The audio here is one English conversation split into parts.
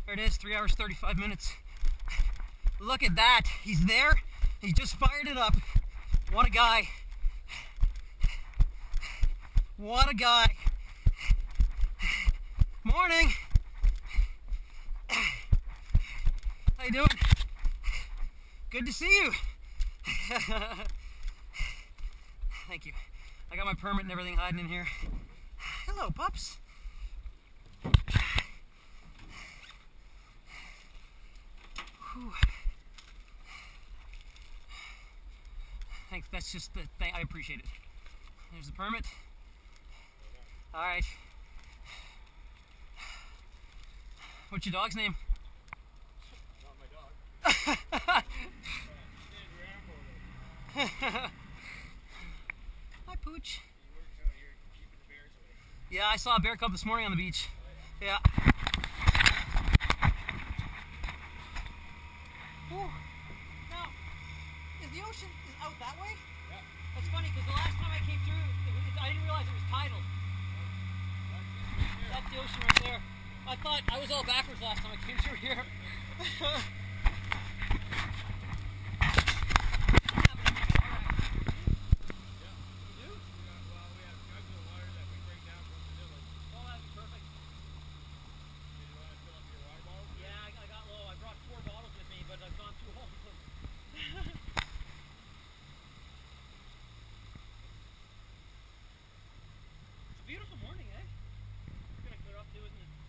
There it is, 3 hours, 35 minutes. Look at that. He's there. He just fired it up. What a guy. What a guy. Morning. How you doing? Good to see you. Thank you. I got my permit and everything hiding in here. Hello, pups. Whew. Thanks, that's just the thing. I appreciate it. There's the permit. Alright. What's your dog's name? Not my dog. Hi, Pooch. Yeah, I saw a bear cub this morning on the beach. Yeah. Ooh. Now, is the ocean out that way? Yeah. That's funny because the last time I came through, I didn't realize it was tidal. That's the ocean right there. I thought I was all backwards last time I came through here. Beautiful morning, eh? It's gonna clear up too, isn't it?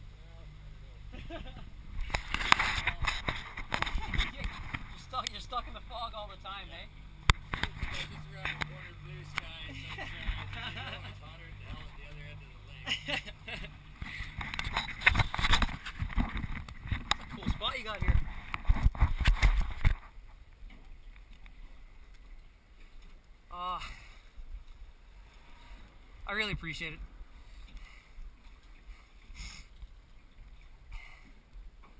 You're stuck in the fog all the time, eh? Just around the corner, blue sky, sunshine. It's hotter than hell at the other end of the lake. That's a cool spot you got here. I really appreciate it.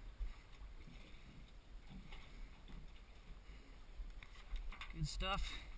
Good stuff.